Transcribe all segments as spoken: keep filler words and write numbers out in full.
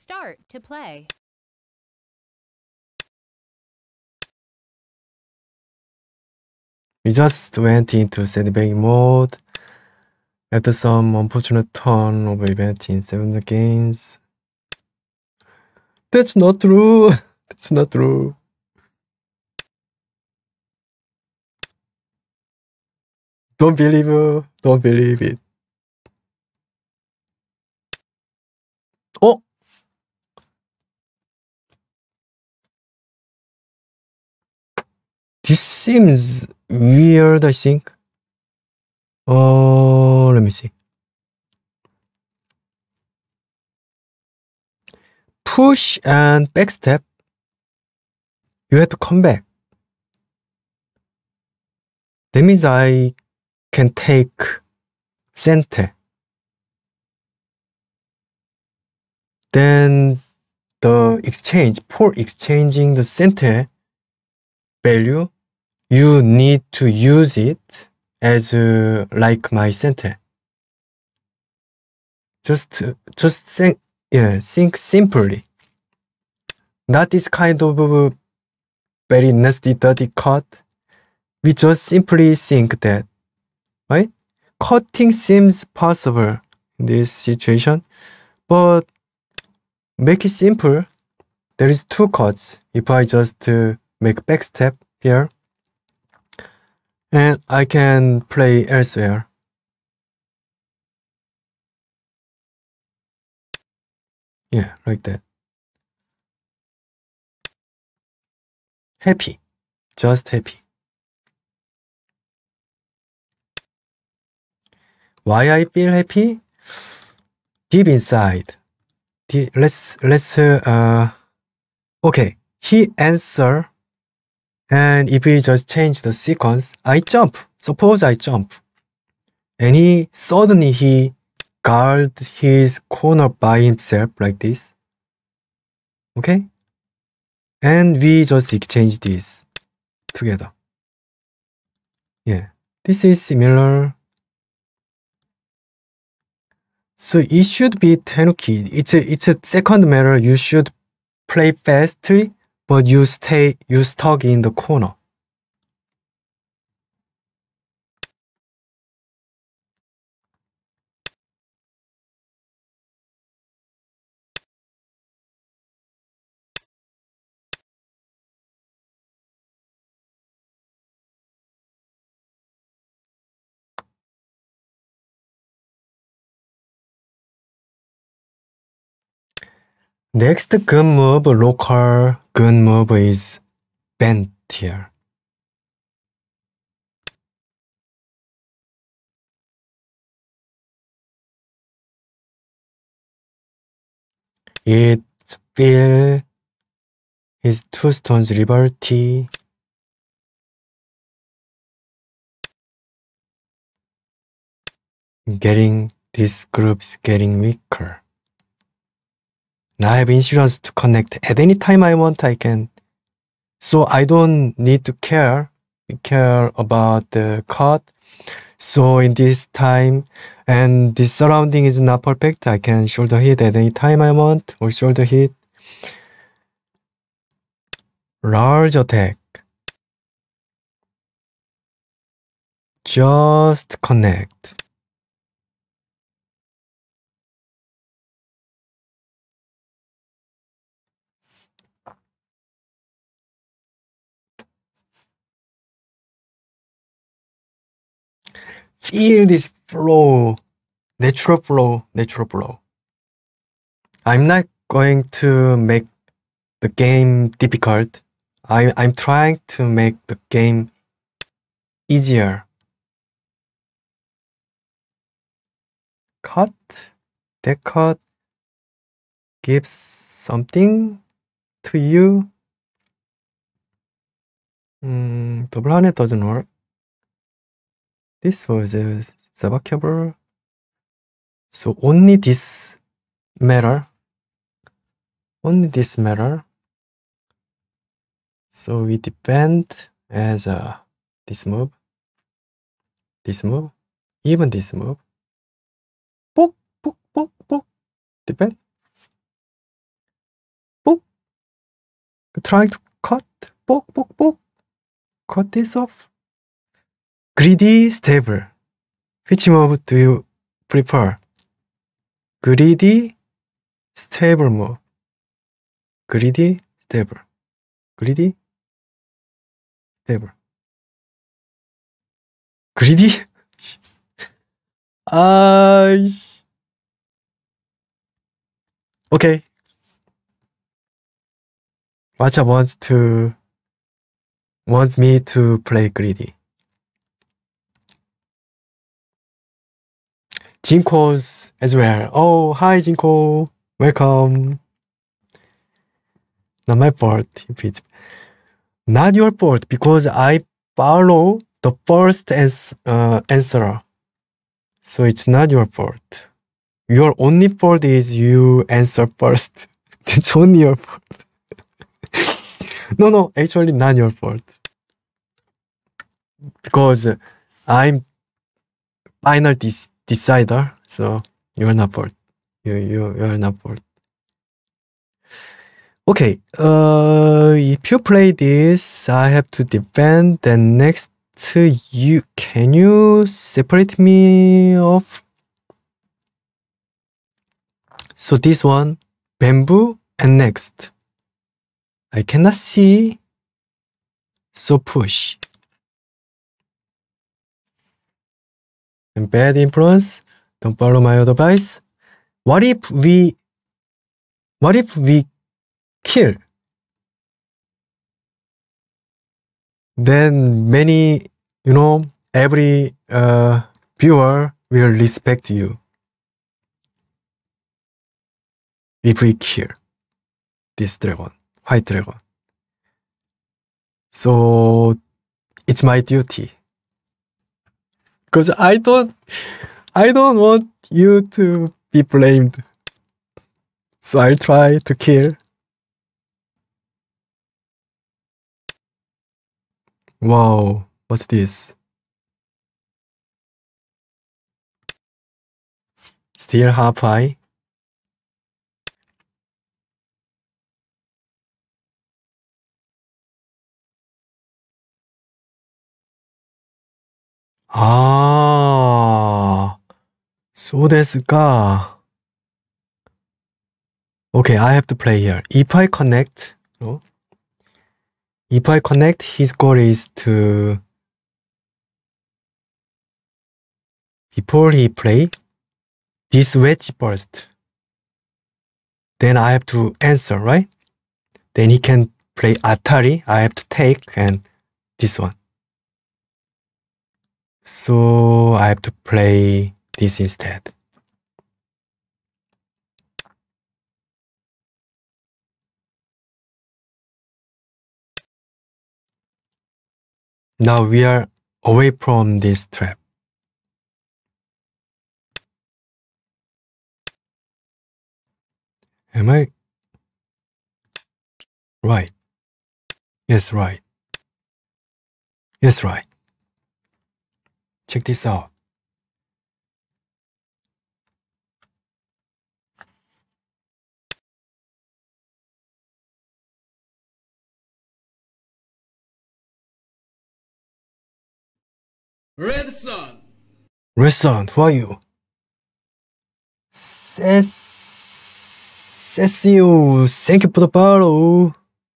Start to play. We just went into sandbagging mode after some unfortunate turn of events in seven games. That's not true. That's not true. Don't believe it. Don't believe it. Oh! This seems weird, I think. Oh, let me see. Push and backstep. You have to come back. That means I can take center. Then the exchange, for exchanging the center value, you need to use it as uh, like my center. Just, just think, yeah, think simply. Not this kind of uh, very nasty, dirty cut. We just simply think that, right? Cutting seems possible in this situation, but make it simple. There is two cuts. If I just uh, make backstep here, and I can play elsewhere. Yeah, like that. Happy. Just happy. Why I feel happy? Deep inside. The, let's, let's, uh, uh, okay. He answer, and if we just change the sequence, I jump. Suppose I jump. And he, suddenly he guard his corner by himself like this. Okay? And we just exchange this together. Yeah. This is similar. So it should be tenuki. It's a, it's a second matter. You should play fastly, but you stay, you stuck in the corner. Next good move, local good move is bent here. It feel his two stones liberty. Getting, this group is getting weaker. Now I have insurance to connect. At any time I want, I can. So I don't need to care, care about the cut. So in this time, and this surrounding is not perfect, I can shoulder hit at any time I want, or shoulder hit. Large attack. Just connect. Feel this flow, natural flow, natural flow. I'm not going to make the game difficult. I, I'm trying to make the game easier. Cut, that cut gives something to you. Mm, double hundred doesn't work. This was a sabakable. So only this matter. Only this matter. So we defend as a this move, this move, even this move. Poke, poke, poke, poke. Defend. trying to cut? Poke, poke, poke. Cut this off. Greedy, stable. Which move do you prefer? Greedy, stable move. Greedy, stable. Greedy, stable. Greedy? 아, okay. Matcha wants to wants me to play greedy. Jinko's as well. Oh, hi Jinko. Welcome. Not my fault. Not your fault because I follow the first as uh, answer. So it's not your fault. Your only fault is you answer first. It's only your fault. No, no, actually not your fault. Because I'm final dis decider, so you're not fault. You you you're not fault. Okay, uh, if you play this, I have to defend. Then next, you can you separate me off? So this one, bamboo, and next. I cannot see. So push. And bad influence. Don't follow my advice. What if we? What if we kill? Then many, you know, every uh, viewer will respect you. If we kill this dragon, white dragon. So it's my duty. Because I don't, I don't want you to be blamed. So I'll try to kill. Wow, what's this? Still half eye. Ah, そうですか. Okay, I have to play here. If I connect, no? If I connect, his goal is to, before he play, this wedge burst. Then I have to answer, right? Then he can play Atari. I have to take and this one. So I have to play this instead. Now we are away from this trap. Am I right? Yes, right. Yes, right. Check this out. Red Sun. Red Sun, who are you? Says, says you. Thank you for the follow.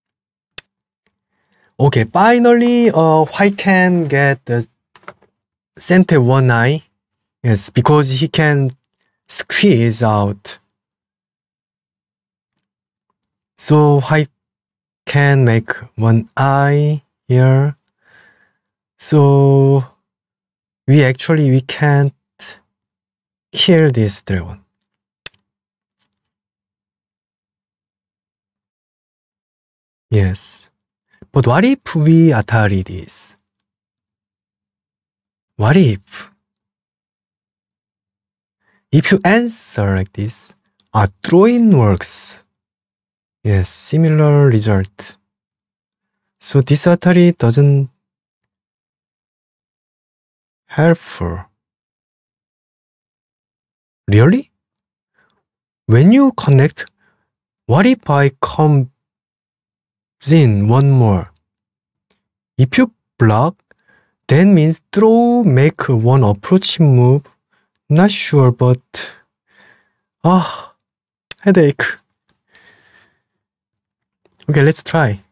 Okay, finally, uh, White can get the center one eye. Yes, because he can squeeze out. So White can make one eye here. So we actually we can't kill this dragon. Yes. But what if we Atari this? What if? If you answer like this, a throw-in works. Yes, similar result. So this Atari doesn't helpful. Really? When you connect, what if I come Zin, one more. If you block, that means throw, make one approaching move. Not sure, but ah, headache. Okay, let's try.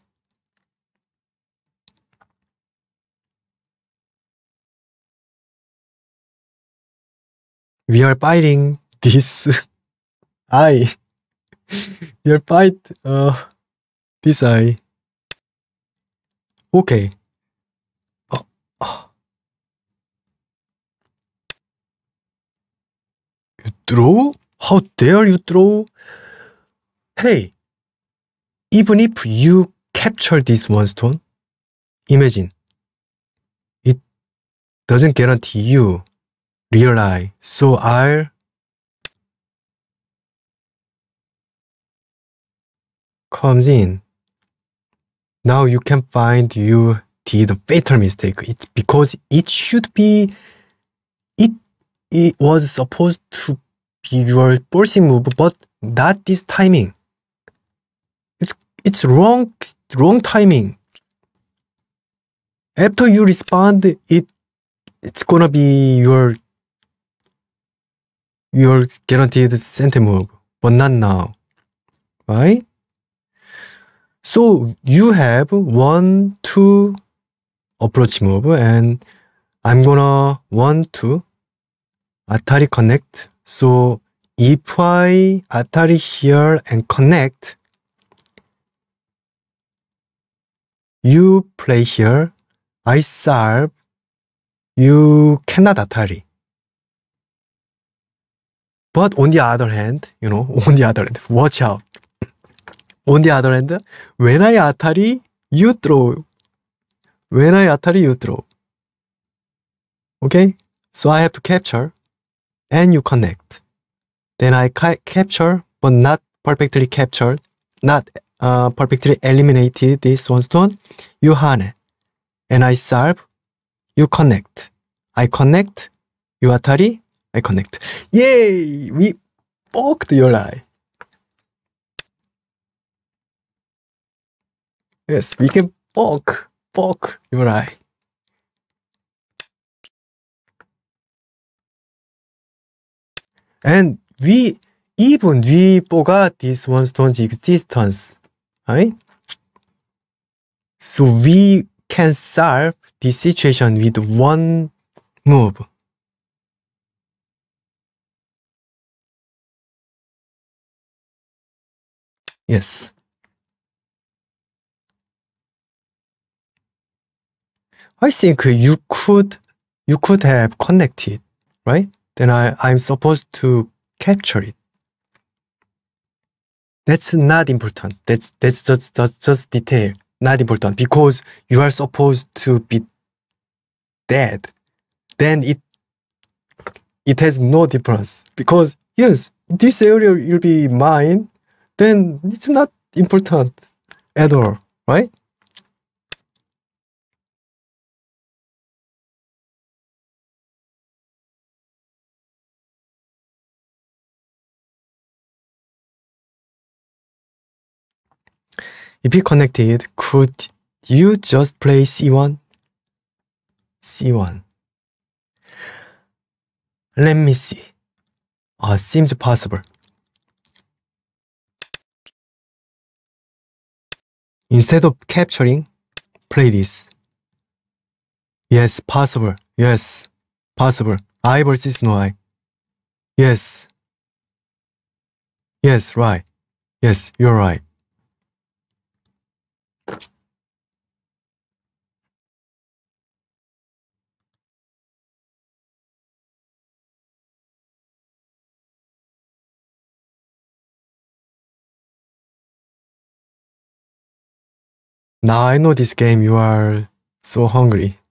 We are fighting this eye. We are fight uh this eye. Okay. Uh, uh. You throw? How dare you throw? Hey, even if you capture this one stone, imagine, it doesn't guarantee you real eye. So I'll comes in. Now you can find you did a fatal mistake. It's because it should be, it, it was supposed to be your forcing move, but not this timing. It's, it's wrong, wrong timing. After you respond, it, it's gonna be your, your guaranteed center move, but not now, right? So you have one, two approach move, and I'm gonna want to Atari connect. So if I Atari here and connect, you play here, I solve, you cannot Atari. But on the other hand, you know, on the other hand, watch out. On the other hand, when I Atari, you throw. When I Atari, you throw. Okay? So I have to capture and you connect. Then I ca capture, but not perfectly captured, not uh, perfectly eliminated this one stone. You hane. And I solve, you connect. I connect, you Atari, I connect. Yay! We poked your eye. Yes, we can poke, poke your eye. And we, even we forgot this one stone's existence, right? So we can solve this situation with one move. Yes. I think you could, you could have connected, right? Then I, I'm supposed to capture it. That's not important. That's, that's just, just, just detail. Not important because you are supposed to be dead. Then it, it has no difference because yes, this area will be mine. Then it's not important at all, right? If you connected, could you just play C one? C one. Let me see. Ah, seems possible. Instead of capturing, play this. Yes, possible. Yes, possible. I versus no I. Yes. Yes, right. Yes, you're right. Now I know this game, you are so hungry.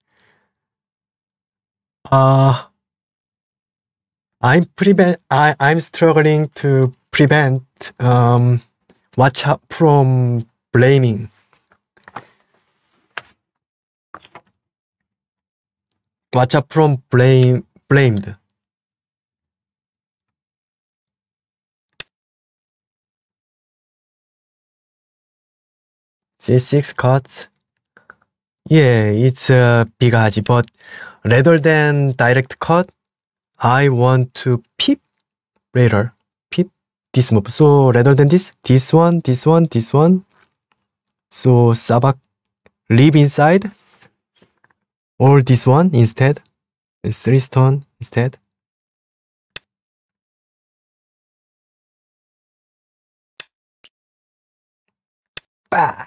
Uh, I'm prevent. I I'm struggling to prevent um, watch out from blaming. Watch out from blame blamed. c six cut. Yeah, it's a 비가지, but rather than direct cut, I want to peep later. Peep this move. So rather than this, this one, this one, this one. So sabak leave inside. Or this one instead. Three stone instead. Bah!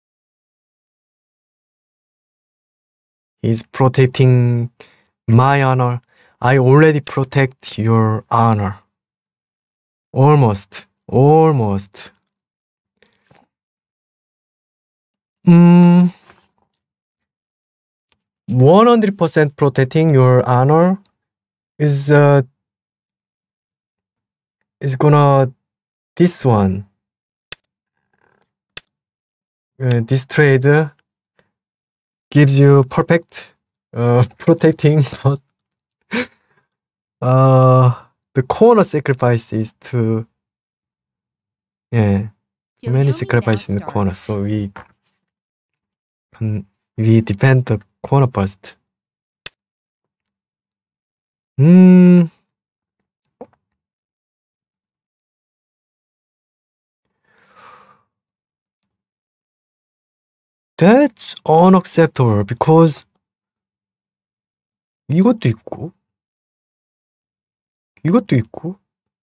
He's protecting my honor. I already protect your honor. Almost. Almost. Hmm. one hundred percent protecting your honor is uh is gonna this one. Uh, this trade gives you perfect uh protecting, but uh the corner sacrifice is to yeah many sacrifice in the corner, so we can we defend the corner first. Hmm. That's unacceptable because 이것도 있고 이것도 있고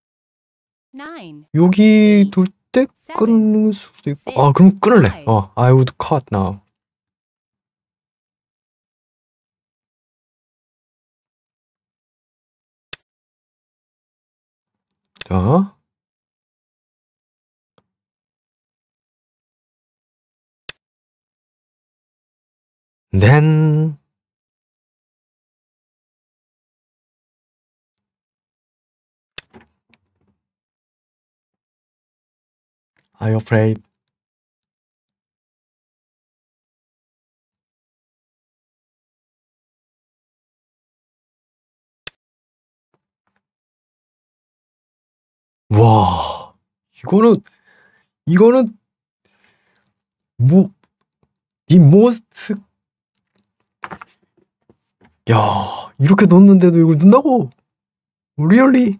여기 둘 때 끊을 수도 있고 아 그럼 끊을래. 어, I would cut now. 자. Then I afraid 와 이거는 이거는 뭐 the most 야 이렇게 넣었는데도 이걸 넣는다고? Really?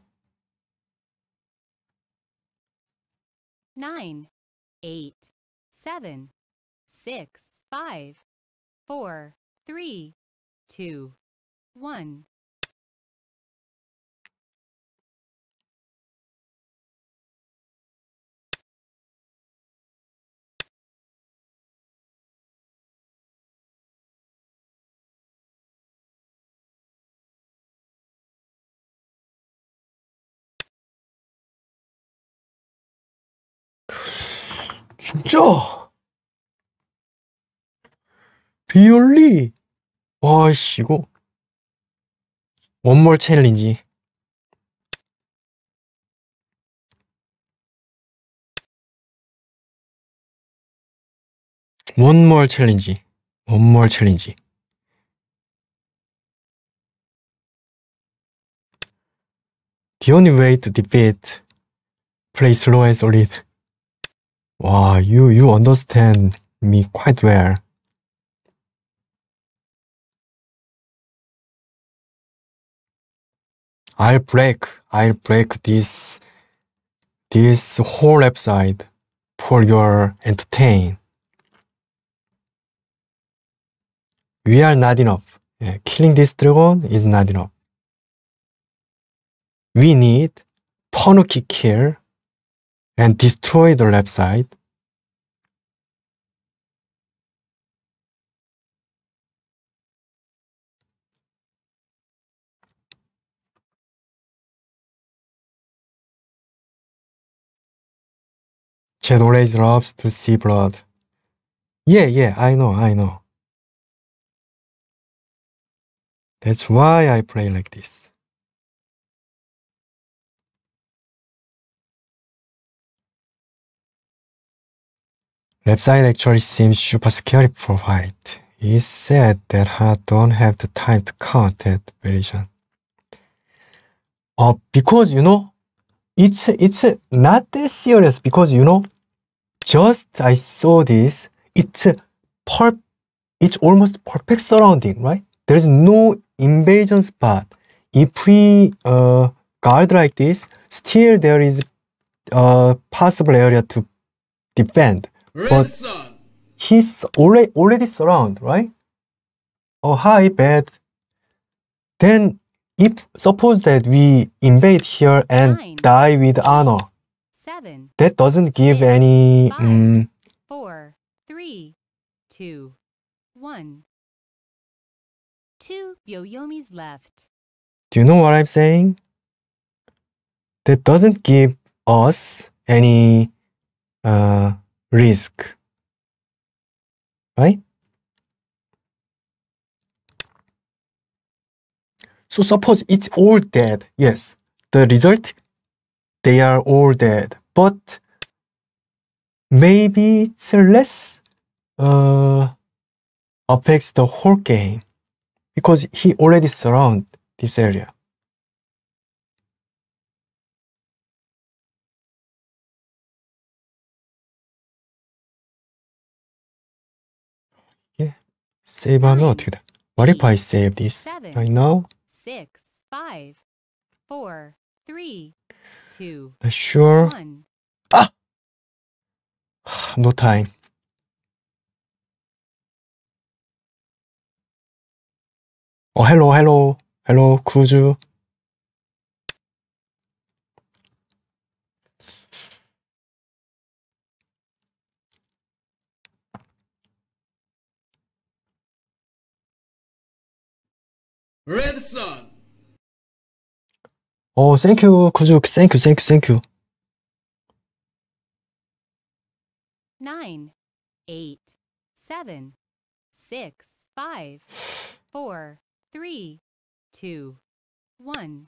nine, eight, seven, six, five, four, three, two, one. 진짜? Really? 와씨 이거 One more challenge. One more challenge. One more challenge. The only way to defeat play slow and solid. Wow, you you understand me quite well. I'll break. I'll break this this whole left side for your entertain. We are not enough. Yeah, killing this dragon is not enough. We need Tanuki kill and destroy the left side. Chad always loves to see blood. Yeah, yeah, I know, I know. That's why I play like this. Left side actually seems super scary for white. It's sad that Hana don't have the time to count that variation. Uh, because, you know, it's, it's not that serious because, you know, just I saw this, it's a per it's almost perfect surrounding, right? There is no invasion spot. If we uh, guard like this, still there is a possible area to defend. But he's already already surrounded, right? Oh, hi, bad. Then, if suppose that we invade here and Nine, die with honor, seven, that doesn't give six, any. five. Um, four, three, two, one. Two Yoyomis left. do you know what I'm saying? That doesn't give us any uh, risk, right? So suppose it's all dead. Yes, the result, they are all dead. But maybe it's less uh, affects the whole game because he already surround this area. Yeah, save하면 어떻게 돼? What if I save this right now? Six, five, four, three, two, Not sure. one. Ah! No time. Oh, hello, hello, hello, 구주. Red Sun. Oh, thank you, 구주. Thank you, thank you, thank you. Nine, eight, seven, six, five, four, three, two, one.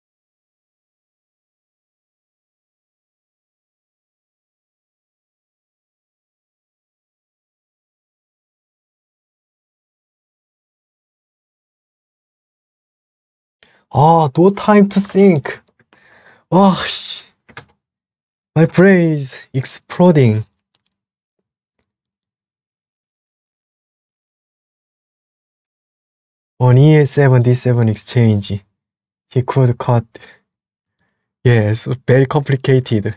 Ah, no time to think. Oh, 씨. My brain is exploding. On E A seven D seven exchange, he could cut. Yes, very complicated.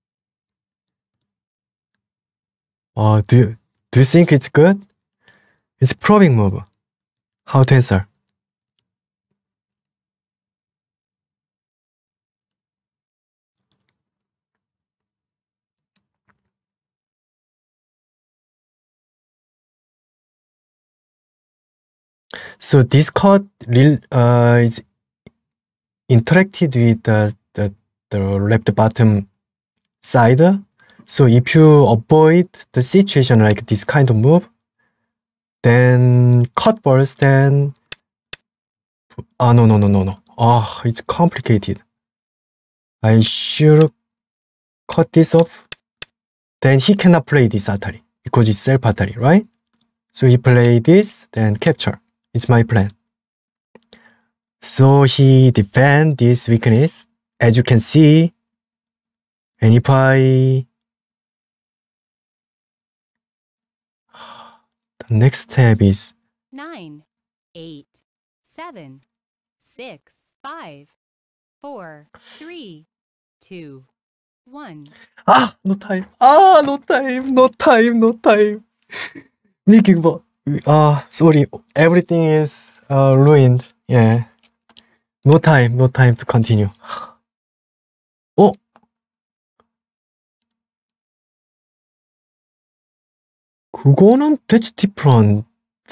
Oh, do, do you think it's good? It's probing move. How to answer? So this card uh, is interacted with the, the, the left bottom side. So if you avoid the situation like this kind of move, then cut first, then ah no no no no no. Ah, it's complicated. I should cut this off. Then he cannot play this Atari because it's self Atari, right? So he play this, then capture. It's my plan. So he defend this weakness, as you can see. And if I... The next step is... Nine, eight, seven, six, five, four, three, two, one. Ah, no time. Ah, no time. No time. No time. Making but ah, sorry. Everything is uh, ruined. Yeah. No time. No time to continue. Oh. 그거는 that's different.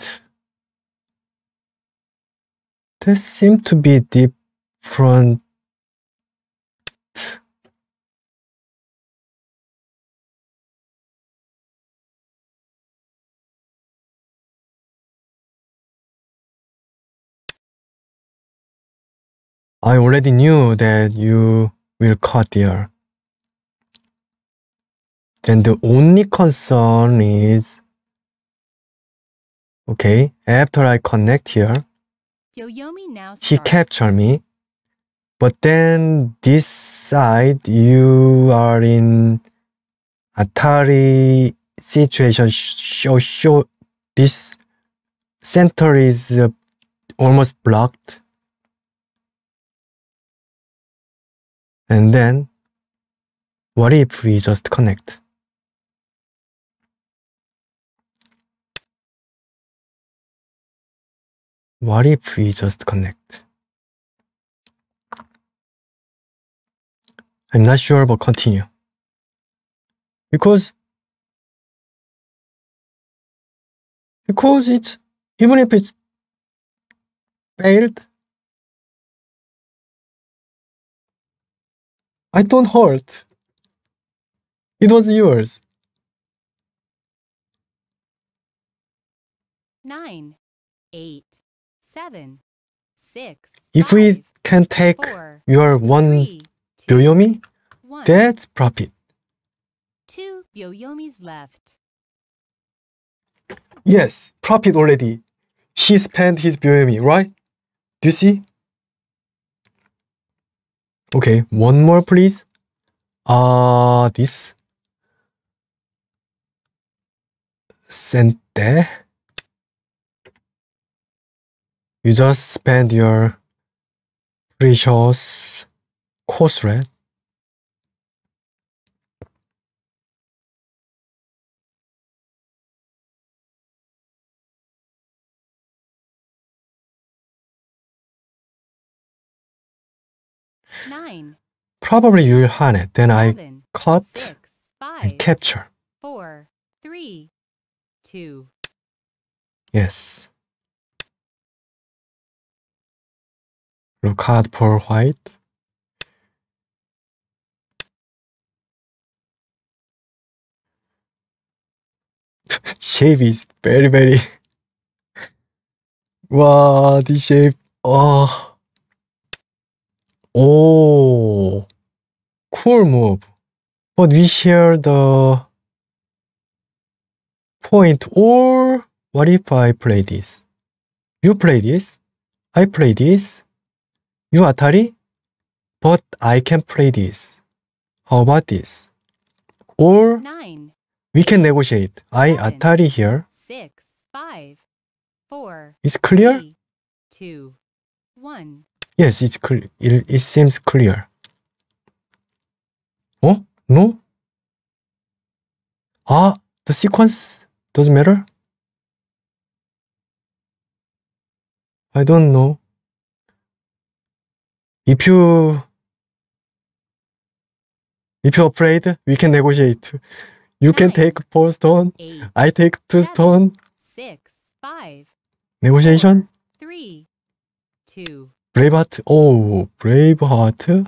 That seems to be different. I already knew that you will cut there. And the only concern is, okay, after I connect here, Yoyomi now he starts. captured me. But then this side, you are in Atari situation show show this center is uh, almost blocked. And then what if we just connect? What if we just connect? I'm not sure, but continue. Because because it's even if it's failed, I don't hurt. It was yours. Nine, eight, seven, six, If we five, can take four, your one three, two, Byoyomi, one. that's profit. Two Byoyomis left. Yes, profit already. He spent his Byoyomi, right? Do you see? Okay, one more please. Ah, uh, this. Sente. You just spend your precious course rate. Nine, Probably you'll hunt it. Then I seven, cut six, and five, capture. four, three, two. Yes. Look out for white. Shape is very, very. Wow, this shape. Oh. Oh. Cool move. But we share the point. Or what if I play this? You play this. I play this. You Atari. But I can play this. How about this? Or Nine, we can negotiate. I Seven. Atari here. six, five, four, It's clear? three, two, one. Yes, it's clear. It, it seems clear. Oh? No? Ah, the sequence doesn't matter? I don't know. If you if you're afraid, we can negotiate. You can Nine. take four stone. Eight, I take two Seven. stone. six, five, Negotiation. three, two. Braveheart. Oh, Braveheart.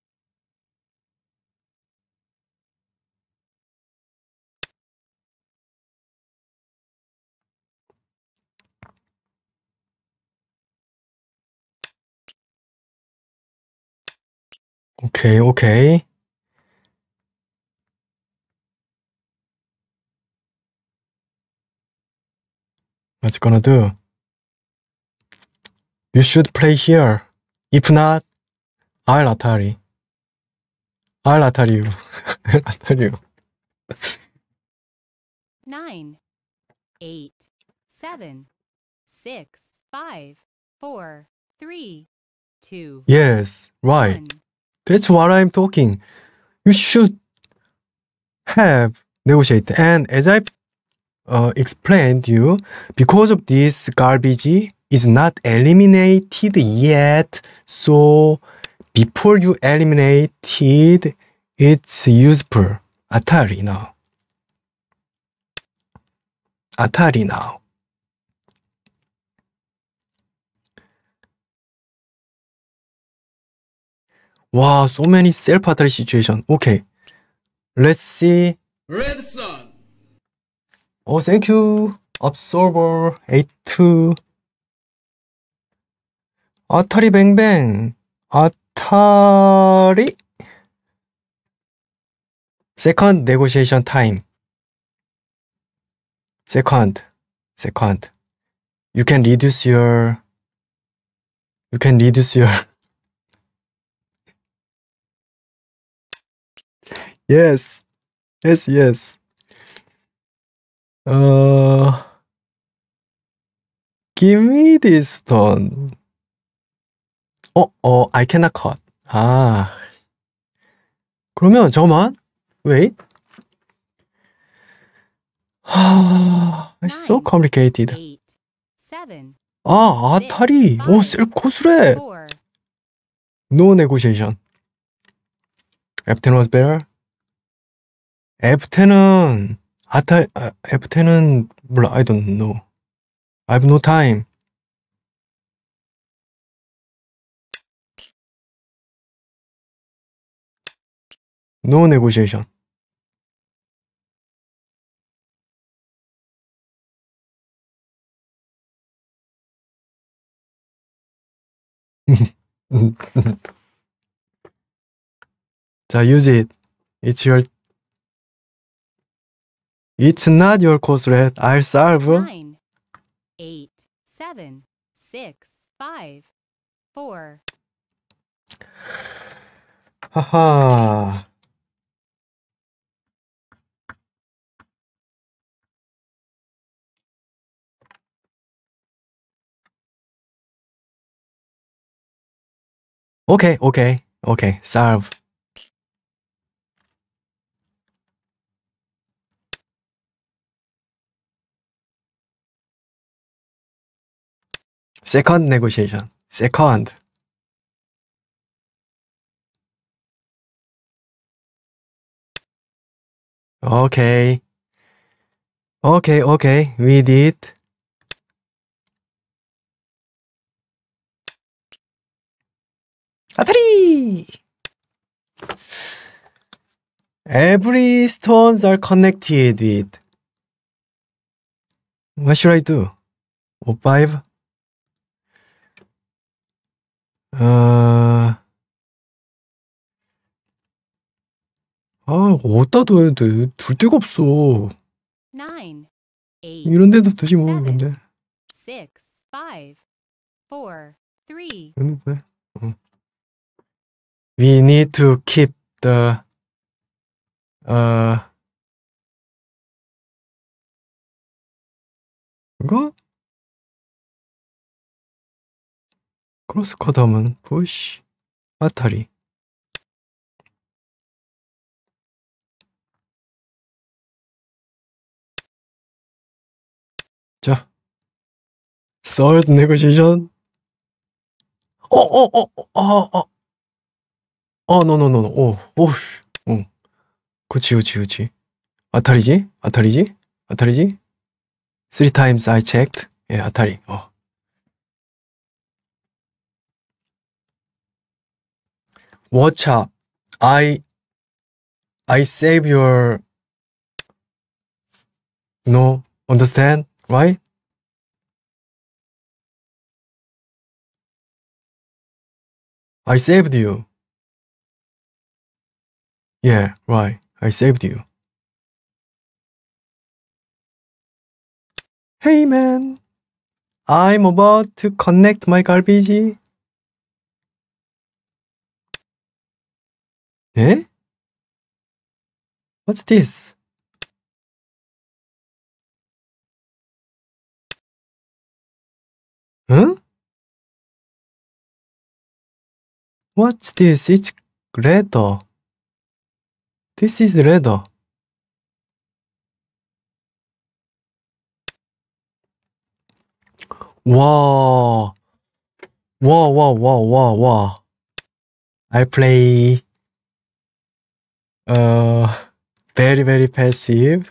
Okay, okay. What's gonna do? You should play here. If not, I'll Atari. I'll Atari you. I'll Atari you. Nine, eight, seven, six, five, four, three, two. Yes, right. one. That's what I'm talking. You should have negotiate. And as I uh, explained you, because of this garbage is not eliminated yet. So before you eliminated, it's useful. Atari now. Atari now. Wow, so many self-Atari situation. Okay, let's see. Red Sun. Oh, thank you. Absorber eight two. Atari Bang Bang. Atari. Second negotiation time. Second. Second. You can reduce your. You can reduce your. Yes. Yes, yes. 어, give me this stone. 어, 어, I cannot cut. 아, 그러면 잠깐만. Wait. 하, it's so Nine, complicated. eight, seven, 아, six, 아타리. 오, five, 셀 고수래. four. No negotiation. 에프 텐 was better. 에프 텐은 아타 아, 에프 텐은 몰라. I don't know. I have no time. No negotiation. 자, use it. It's your It's not your course, red. I'll solve. Nine, eight, seven, six, five, four. 하하. 오케이, 오케이, 오케이. solve. Second negotiation. Second. 오케이. 오케이, 오케이. We did. 아타리! Every stones are connected with. What should I do? 오, five. 어... 아, 어디다 둬야 돼? 둘 데가 없어. Nine, eight, 이런 데도 두지 뭐, 근데. six, five, four, three. 이런 데. 어. We need to keep the 어 이거? 크로스 커드 하면 푸시 아타리. 자, third negotiation. 어, 어, 어, 어, 어, 어, no, no, no, no. 오, 오, 오. 그치, 그치, 그치. 아타리지? 아타리지? 아타리지? Three times I checked. 예, 아타리. 어. Watch out. I, I save your, no, understand? Right? I saved you. Yeah, right. I saved you. Hey man, I'm about to connect my garbage. 예? What's this? 응? What's this? It's leather. This is leather. 와, 와, 와, 와, 와, 와. I'll play, uh, very, very passive.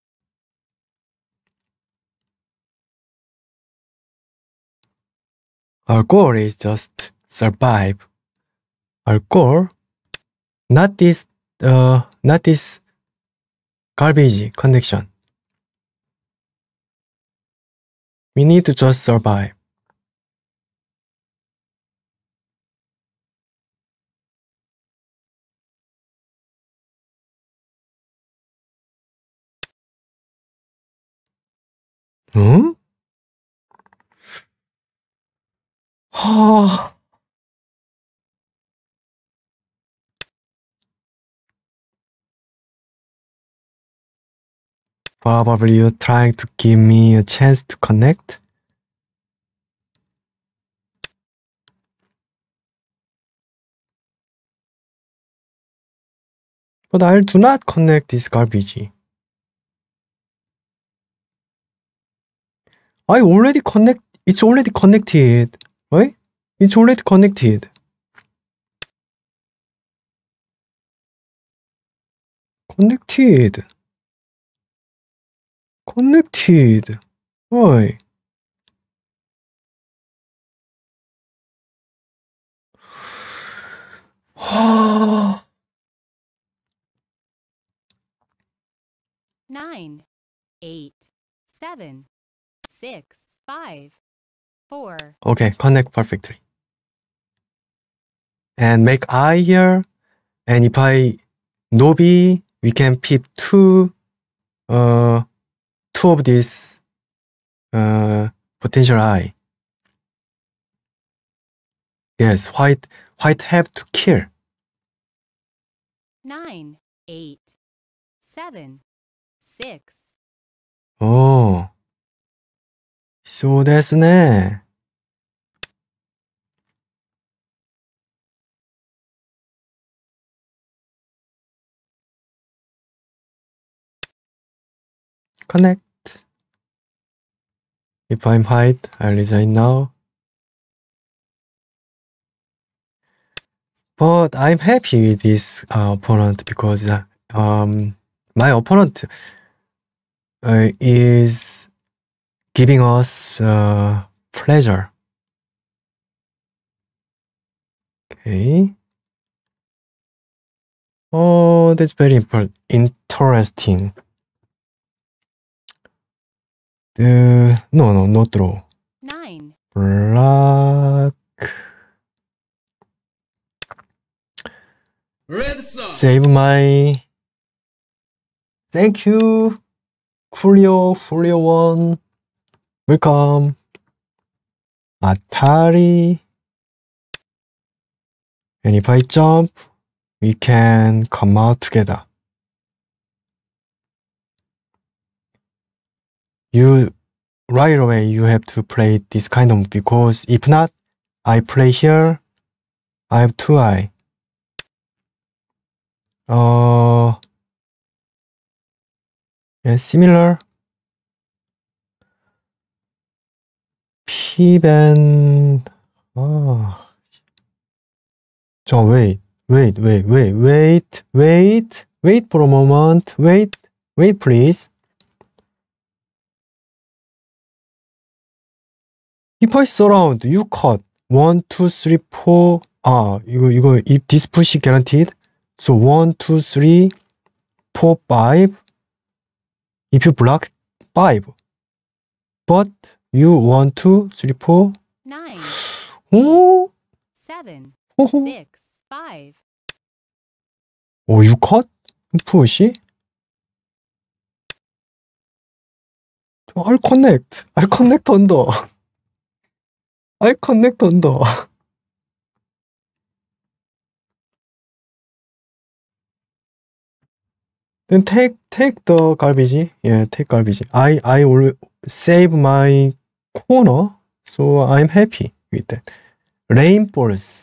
Our goal is just survive. Our goal, not this, uh, not this garbage connection. We need to just survive. 응? 하... Probably you're trying to give me a chance to connect. But I do not connect this garbage. I already connect. It's already connected, right? It's already connected. Connected. Connected. Why? nine, eight, seven, six, five, four. Okay, connect perfectly. And make I here. And if I no B, we can pick two, uh, two of these, uh, potential I. Yes, white, white have to kill. nine, eight, seven, six. Oh, そうですね. Connect. If I'm white, I'll resign now. But I'm happy with this uh, opponent because uh, um, my opponent uh, is giving us uh, pleasure. Okay. Oh, that's very important. Interesting. The no, no, no draw. Nine. Black. Red Sun. Save my. Thank you, Julio, Julio one. Welcome. Atari. And if I jump, we can come out together. You, right away, you have to play this kind of, because if not, I play here, I have two I. Uh, yeah, similar. P-band. Oh. So wait, wait, wait, wait, wait, wait, wait for a moment. Wait, wait, please. If I surround, you cut. One, two, three, four. 아, 이거, 이거, if this push guaranteed. So one, two, three, four, five. If you block five. But you one, two, three, four. Nine. 오, Seven. 호호. Six. Five. 오, you cut? push? I'll connect. I'll connect under. I'll connect under. Then take take the garbage. Yeah, take garbage. I I will save my corner, so I'm happy with that. Rainforest.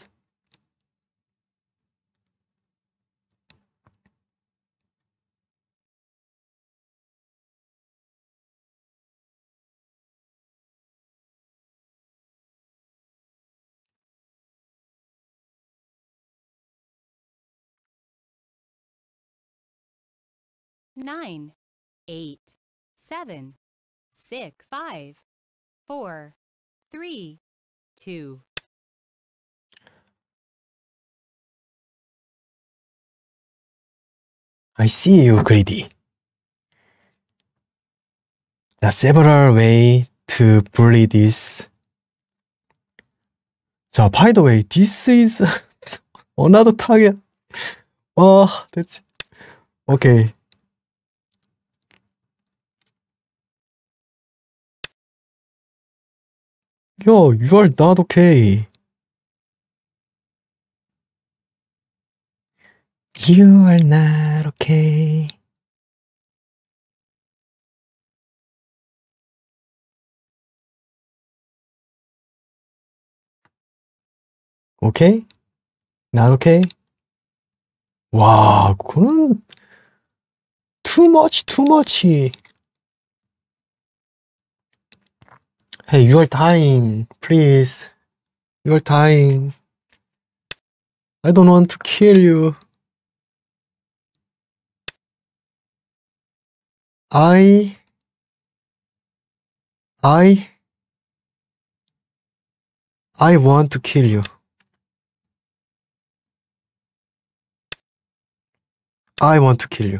Nine. Eight. Seven. Six. Five. Four. Three. Two. I see you, greedy. There are several ways to bully this. So, by the way, this is another target. Oh, that's okay. Yo, you are not okay. You are not okay. Okay? Not okay? 와, 그거는 too much, too much. Hey, you are dying. Please. You are dying. I don't want to kill you. I, I, I want to kill you. I want to kill you.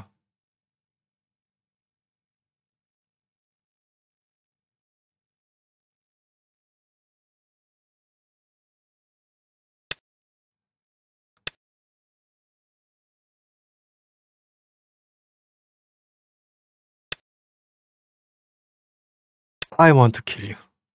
I want to kill you.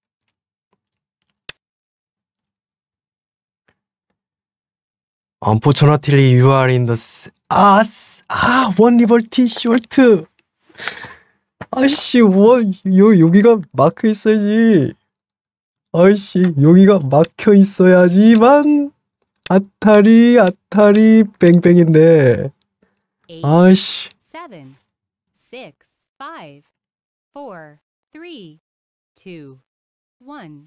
Unfortunately, you are in the s- 아, 스- 아, one liberty short. 아이씨, 뭐, 요, 여기가 막혀 있어야지. 아이씨, 여기가 막혀 있어야지만 아타리, 아타리, 뺑뺑인데. eight, 아이씨, seven, six, five, four, three, two, one.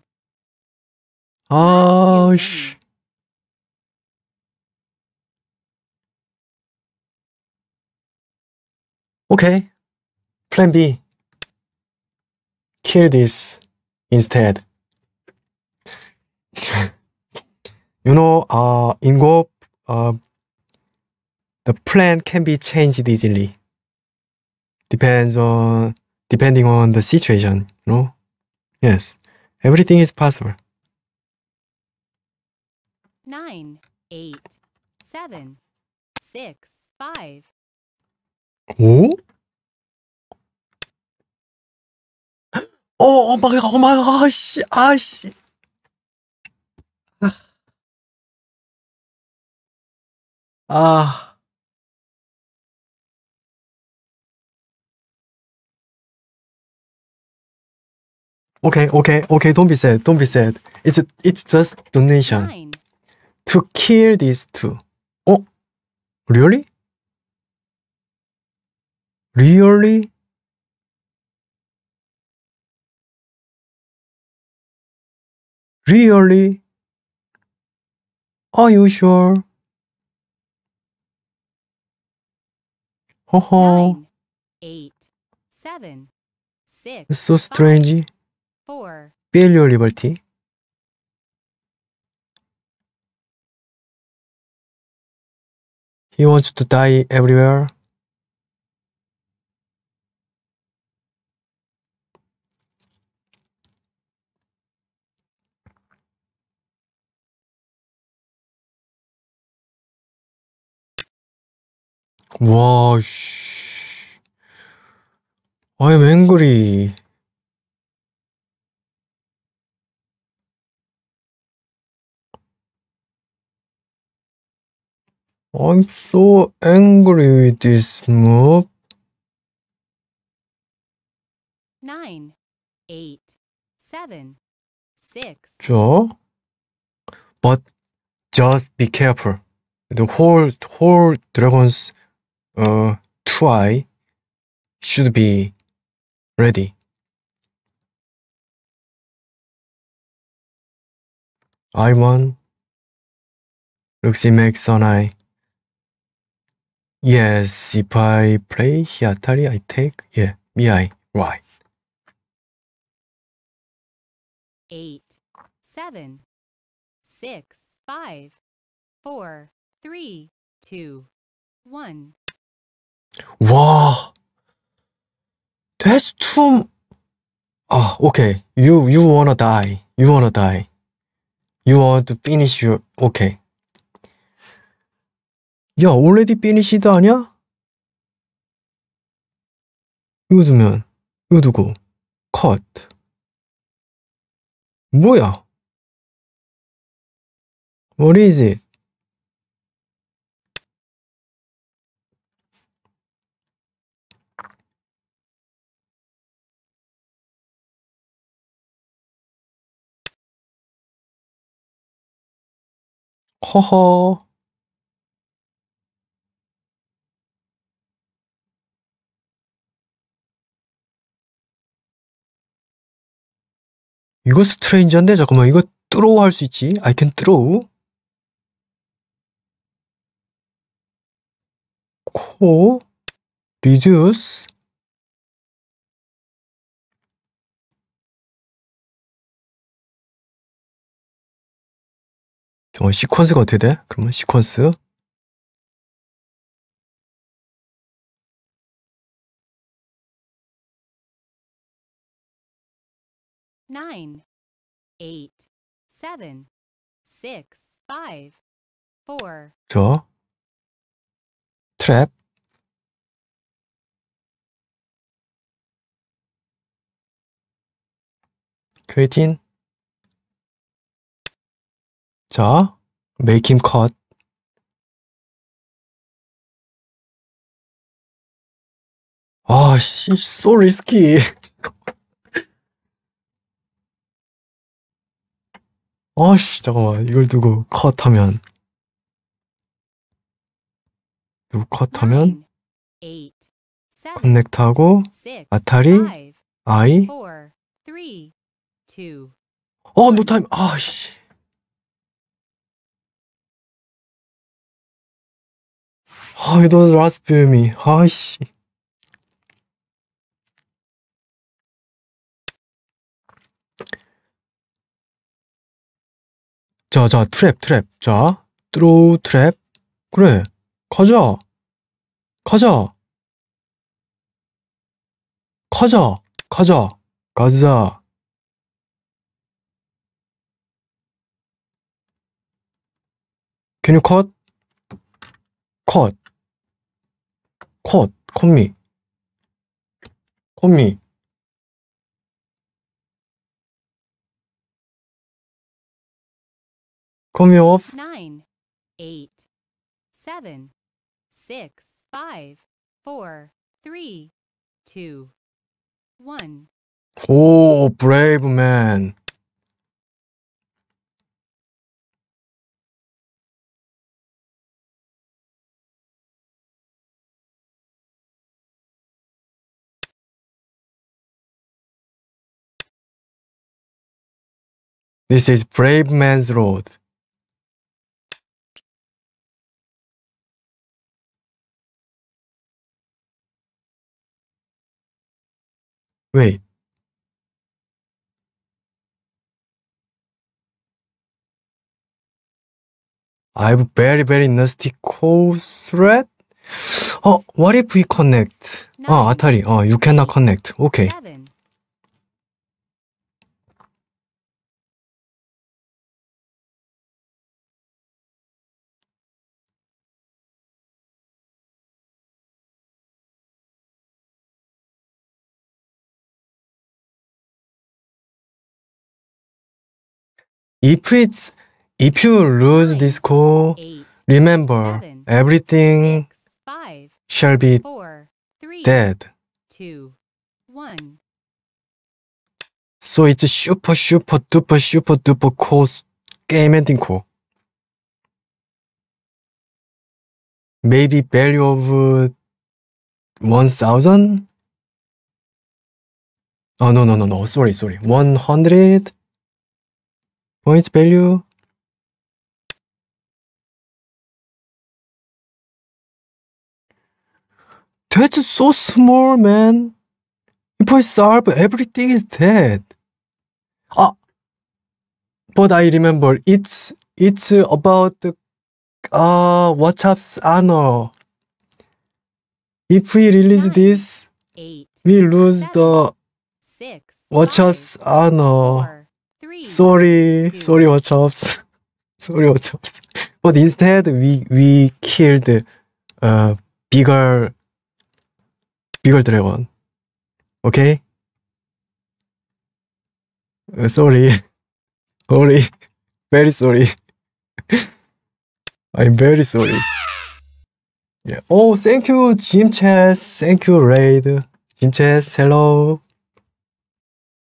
아이씨. 오케이. Plan B. Kill this instead. You know, uh, in Go, uh, the plan can be changed easily. Depends on, depending on the situation, you know? Yes, everything is possible. nine, eight, seven, six, five. 오? 어, 엄마가, 엄마가, 아씨, 아씨. 아. Okay, okay, okay, don't be sad, don't be sad. It's, it's just donation. nine, To kill these two. 어? Really? Really? Really? Are you sure? 허허. nine, eight, seven, six, It's so strange. four. Feel your liberty. He wants to die everywhere. 와, 씨. I'm angry. I'm so angry with this move. nine, eight, seven, six. 저. But just be careful. The whole whole dragon's uh two eye should be ready. I won. Luxi makes an eye. Yes, if I play Hiatari, I take. Yeah, Miai. Right. eight, seven, six, five, four, three, two, one. Wow. That's too. Ah, okay. You you wanna die. You wanna die. You want to finish your. Okay. 야, already finished 아니야? 이거 두면 이거 두고 컷. 뭐야? What is it? 허허. 이거 스트레인지한데? 잠깐만, 이거 throw 할 수 있지? I can throw. 코, reduce. 어, 시퀀스가 어떻게 돼? 그러면 시퀀스. nine, eight, seven, six, five, four, 저, 트랩. creating. 자, make him cut. 아, 씨, so risky. 아씨, 잠깐만. 이걸 두고 컷하면. 두고 컷하면, nine, eight, seven, 커넥트하고, six, 아타리, five, I. four, three, two. 어, 노타임. 아씨. 아, it was last film이. 아이씨. 자, 자, 트랩, 트랩. 자, throw 트랩. 그래. 가자. 가자. 가자. 가자. 가자. Can you cut? cut. cut. cut me. cut me. cut me off. Nine, eight, seven, six, five, four, three, two, one. 오, brave man. This is brave man's road. Wait. I have very very nasty call threat. 어, what if we connect? 아, 아타리. 어, you cannot connect. 오케이. Seven. If it's if you lose Nine, this call, eight, remember seven, everything six, five, shall be four, three, dead. two, one. So it's super super duper super duper cool game ending call. Maybe value of one thousand? Oh no no no no sorry sorry one hundred points value. That's so small, man. If I solve, everything is dead. Ah, but I remember it's it's about uh WhatsApp's honor. If we release Nine, this, Eight, we lose seven, the six, WhatsApp's five, honor. four, three, Sorry, two. sorry WhatsApps. sorry WhatsApps. But instead, we we killed uh bigger bigger dragon. Okay? Uh, sorry. sorry. Very sorry. I'm very sorry. Yeah. Oh, thank you, Jim Chess. Thank you, Raid. Jim Chess, hello.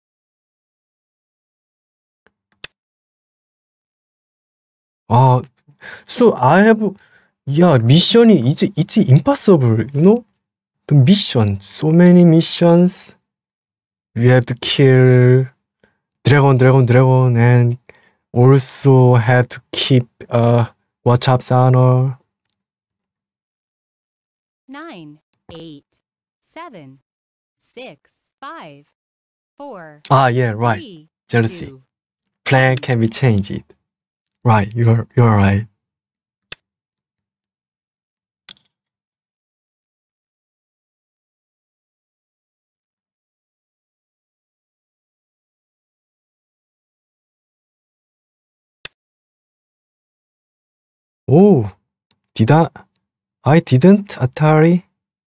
아, So I have, yeah, mission이 it's, it's impossible, you know? The mission, so many missions. We have to kill dragon, dragon, dragon, and also have to keep uh watch up's honor. nine, eight, seven, six, five, four, Ah, yeah, right. three, Jealousy. two. Plan can be changed. Right, you're you're right. Oh, did I? I didn't, Atari.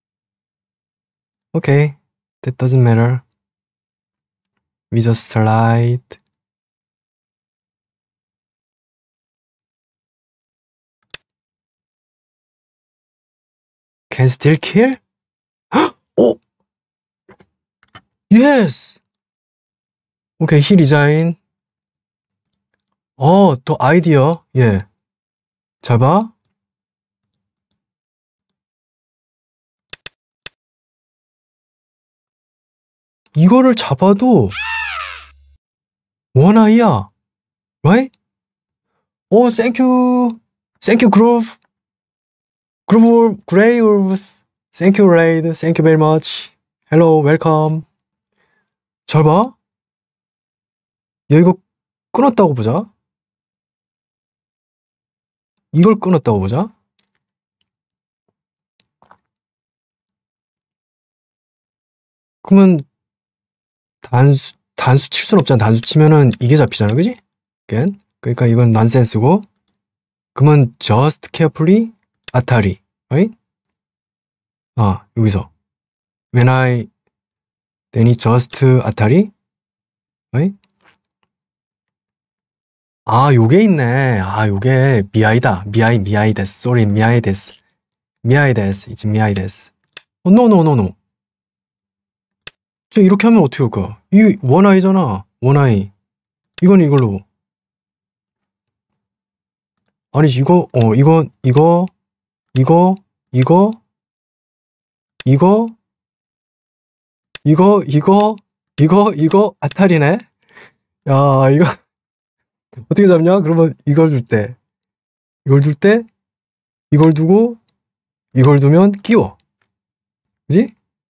Okay, that doesn't matter. We just slide. Can still kill? Oh! Yes! Okay, he resign. 어, 또 아이디어. 예. 잘 봐. 이거를 잡아도 원아이야. Right? 오, thank you. Thank you, Groove. Groove, Graves. Thank you, Raid. Thank you very much. Hello, welcome. 잘 봐. 야, 이거 끊었다고 보자. 이걸 끊었다고 보자. 그러면 단수, 단수 칠 순 없잖아. 단수 치면은 이게 잡히잖아. 그지? Again. 그러니까 이건 난센스고. 그러면 just carefully 아타리. Right? 아, 여기서. When I then it just 아타리. Right? 아, 요게 있네. 아, 요게 미아이다. 미아이, 미아이 데스. Sorry, 미아이 데스. 미아이 데스. It's 미아이 데스. 어, no, no, no, no. 저 이렇게 하면 어떻게 할까? 이 원아이잖아. 원아이. 이건 이걸로. 아니, 이거, 어, 이거, 이거, 이거, 이거, 이거, 이거, 이거, 이거, 이거, 아타리네? 야, 이거, 어떻게 잡냐? 그러면 이걸 줄 때, 이걸 줄 때, 이걸 두고, 이걸 두면 끼워. 그지?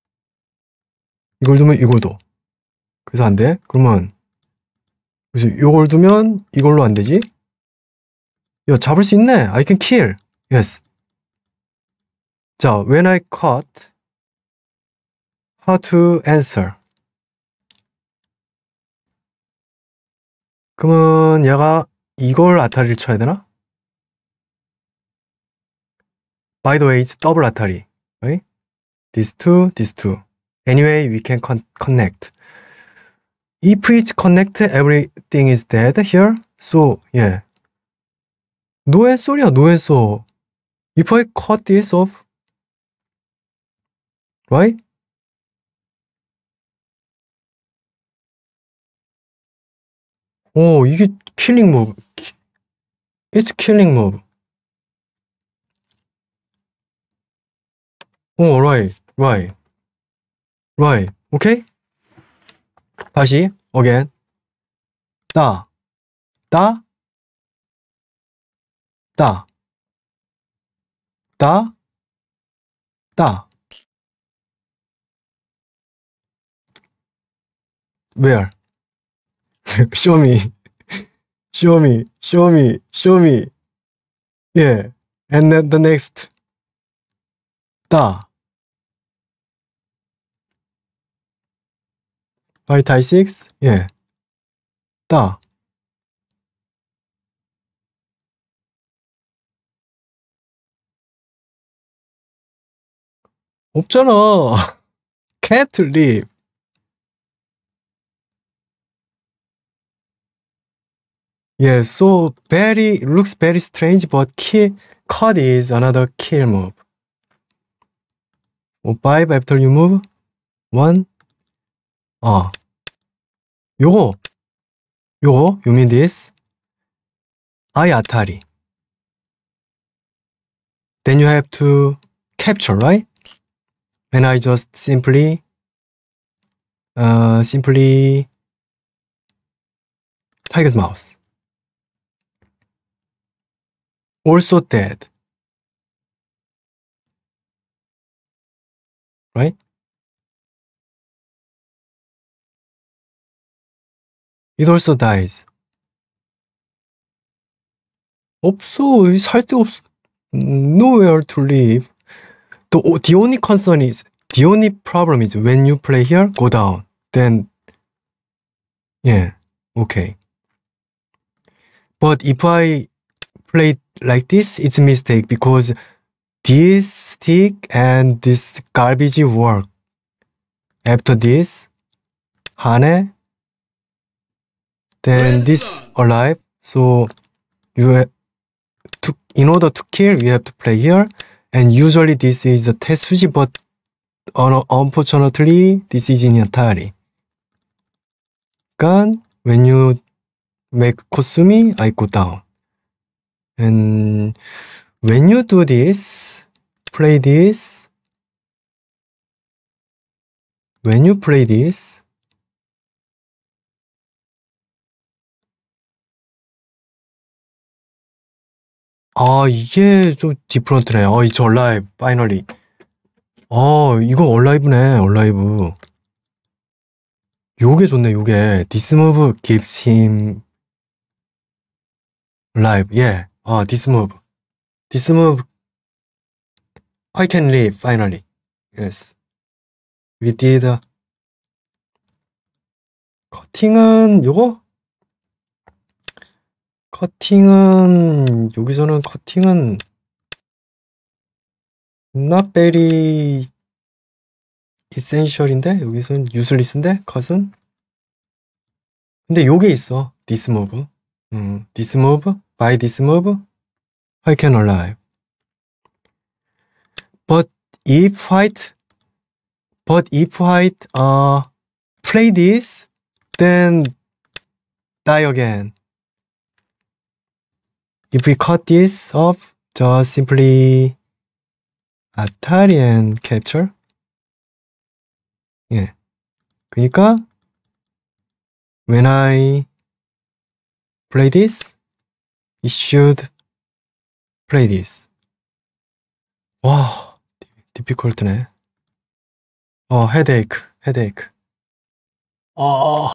이걸 두면 이걸 둬. 그래서 안 돼. 그러면, 그래서 이걸 두면 이걸로 안 되지? 야, 잡을 수 있네. I can kill. Yes. 자, when I caught, how to answer. 그러면 얘가 이걸 아타리를 쳐야 되나? By the way, it's double 아타리. Right? These two, these two. Anyway, we can con connect. If it's connect, everything is dead here. So, yeah. No answer이야, no answer. If I cut this off, right? 오, 이게 killing move. It's killing move. 오, right, right, right. 오케이? 다시, again. 따, 따, 따, 따, 따. Where? Show me. Show me. Show me. Show me. Yeah. And then the next. 따. White I six. Yeah. 따. 없잖아. Can't leave. Yeah, so very looks very strange, but kill cut is another kill move. Oh, five after you move. One. 아, 요거, 요거, you mean this? I 아타리. then you have to capture, right? And I just simply, uh, simply tiger's mouse. Also dead, right? It also dies. 없어, 살 데 없어. Nowhere to live. The, the only concern is, the only problem is when you play here, go down. Then, yeah, okay. But if I play like this, it's a mistake because this stick and this garbage work. After this, Hane, then Red this Sun. alive. So you have to, in order to kill, you have to play here. And usually this is a Tetsuji, but un unfortunately, this is in Atari. Gun, when you make Kosumi, I go down. And when you do this, play this, when you play this, 아, 이게 좀 디프런트네. 어, it's alive, finally. 어, 이거 얼라이브네, 얼라이브. 요게 좋네, 요게. This move gives him life, yeah. 아, this move. This move, I can live, finally. Yes. We did. a... 커팅은 요거? 커팅은 여기서는 커팅은 not very essential인데 여기서는 useless인데 컷은 근데 요게 있어 this move 음, this move by this move I can alive but if white but if white uh play this then die again. If we cut this off, just simply Atari and capture. 예. 그러니까 when I play this, it should play this. 와, difficult네. 어, headache, headache. 어.